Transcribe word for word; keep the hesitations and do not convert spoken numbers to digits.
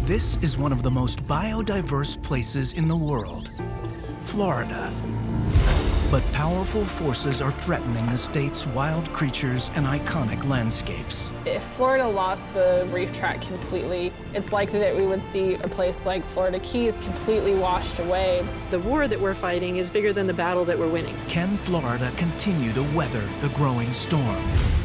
This is one of the most biodiverse places in the world, Florida. But powerful forces are threatening the state's wild creatures and iconic landscapes. If Florida lost the reef tract completely, it's likely that we would see a place like Florida Keys completely washed away. The war that we're fighting is bigger than the battle that we're winning. Can Florida continue to weather the growing storm?